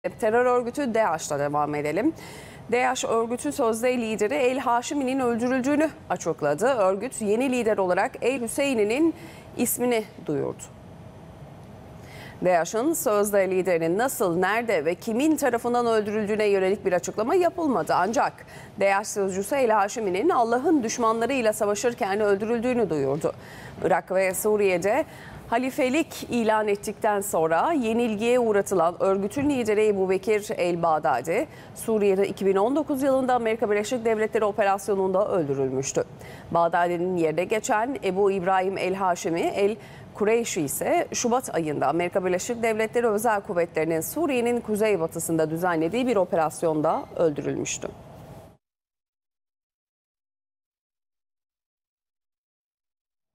Terör örgütü DAEŞ'la devam edelim. DAEŞ örgütün sözde lideri El Haşimi'nin öldürüldüğünü açıkladı. Örgüt yeni lider olarak El Hüseyni'nin ismini duyurdu. DAEŞ'in sözde liderinin nasıl, nerede ve kimin tarafından öldürüldüğüne yönelik bir açıklama yapılmadı. Ancak DAEŞ sözcüsü El Haşimi'nin Allah'ın düşmanlarıyla savaşırken öldürüldüğünü duyurdu. Irak ve Suriye'de halifelik ilan ettikten sonra yenilgiye uğratılan örgütün lideri Ebu Bekir el-Bağdadi, Suriye'de 2019 yılında Amerika Birleşik Devletleri operasyonunda öldürülmüştü. Bağdadi'nin yerine geçen Ebu İbrahim el-Haşimi el-Kureyşi ise Şubat ayında Amerika Birleşik Devletleri Özel Kuvvetleri'nin Suriye'nin kuzeybatısında düzenlediği bir operasyonda öldürülmüştü.